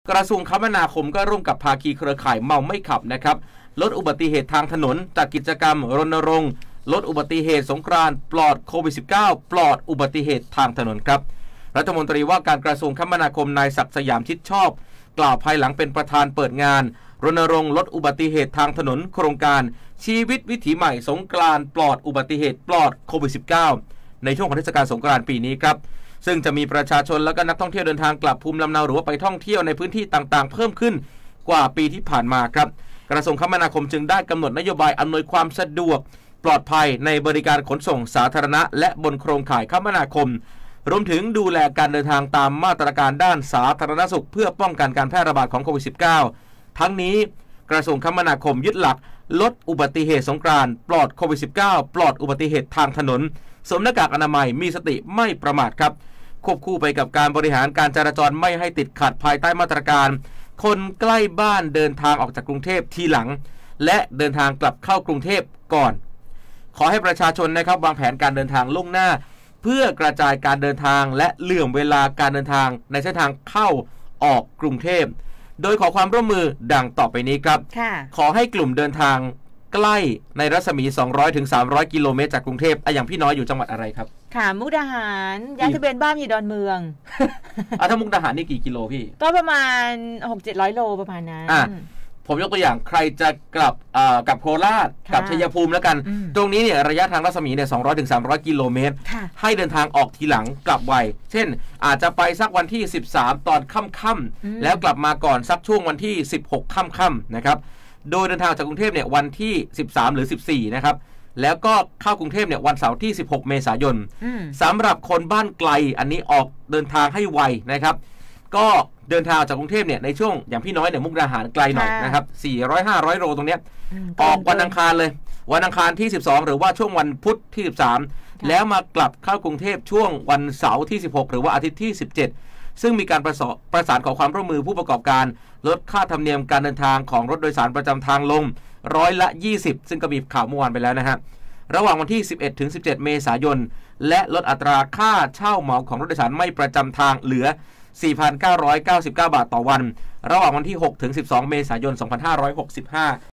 กระทรวงคมนาคมก็ร่วมกับภาคีเครือข่ายเมาไม่ขับนะครับลดอุบัติเหตุทางถนนจากกิจกรรมรณรงค์ลดอุบัติเหตุสงกรานต์ปลอดโควิด -19 ปลอดอุบัติเหตุทางถนนครับรัฐมนตรีว่าการกระทรวงคมนาคมนายศักดิ์สยามชิดชอบกล่าวภายหลังเป็นประธานเปิดงานรณรงค์ลดอุบัติเหตุทางถนนโครงการชีวิตวิถีใหม่สงกรานต์ปลอดอุบัติเหตุปลอดโควิด -19 ในช่วงของเทศกาลสงกรานต์ปีนี้ครับซึ่งจะมีประชาชนและก็นักท่องเที่ยวเดินทางกลับภูมิลำเนาหรือว่าไปท่องเที่ยวในพื้นที่ต่างๆเพิ่มขึ้นกว่าปีที่ผ่านมาครับกระทรวงคมนาคมจึงได้กำหนดนโยบายอำนวยความสะดวกปลอดภัยในบริการขนส่งสาธารณะและบนโครงข่ายคมนาคมรวมถึงดูแลการเดินทางตามมาตรการด้านสาธารณสุขเพื่อป้องกันการแพร่ระบาดของโควิด -19 ทั้งนี้กระทรวงคมนาคมยึดหลักลดอุบัติเหตุสงกรานต์ปลอดโควิด -19 ปลอดอุบัติเหตุทางถนนสวมหน้ากากอนามัยมีสติไม่ประมาทครับควบคู่ไปกับการบริหารการจราจรไม่ให้ติดขัดภายใต้มาตรการคนใกล้บ้านเดินทางออกจากกรุงเทพทีหลังและเดินทางกลับเข้ากรุงเทพก่อนขอให้ประชาชนนะครับวางแผนการเดินทางล่วงหน้าเพื่อกระจายการเดินทางและเหลื่อมเวลาการเดินทางในเส้นทางเข้าออกกรุงเทพโดยขอความร่วมมือดังต่อไปนี้ครับขอให้กลุ่มเดินทางใกล้ในรัศมี 200-300 กิโลเมตรจากกรุงเทพอย่างพี่น้อยอยู่จังหวัดอะไรครับค่ะมุกดาหารย้ายทะเบียนบ้านอยู่ดอนเมืองถ้ามุกดาหารนี่กี่กิโลพี่ก็ประมาณ 600-700 โลประมาณนั้นผมยกตัวอย่างใครจะกลับกับโคราชกับชัยภูมิแล้วกันตรงนี้เนี่ยระยะทางรัศมีเนี่ย200-300 กิโลเมตรให้เดินทางออกทีหลังกลับไวเช่นอาจจะไปสักวันที่13ตอนค่ำๆแล้วกลับมาก่อนสักช่วงวันที่16ค่ำๆนะครับโดยเดินทางจากกรุงเทพเนี่ยวันที่13หรือ14นะครับแล้วก็เข้ากรุงเทพเนี่ยวันเสาร์ที่16เมษายนสำหรับคนบ้านไกลอันนี้ออกเดินทางให้ไวนะครับก็เดินทางจากกรุงเทพเนี่ยในช่วงอย่างพี่น้อยเนี่ยมุกดาหารไกลหน่อยนะครับ400-500 โลตรงเนี้ยออกวันอังคารเลยวันอังคารที่12หรือว่าช่วงวันพุธที่13แล้วมากลับเข้ากรุงเทพช่วงวันเสาร์ที่16หรือว่าอาทิตย์ที่17ซึ่งมีการประสานขอความร่วมมือผู้ประกอบการลดค่าธรรมเนียมการเดินทางของรถโดยสารประจำทางลง20%ซึ่งก็มีข่าวเมื่อวานไปแล้วนะฮะระหว่างวันที่11-17 เมษายนและลดอัตราค่าเช่าเหมาของรถโดยสารไม่ประจำทางเหลือ 4,999 บาทต่อวันระหว่างวันที่6-12 เมษายน 2565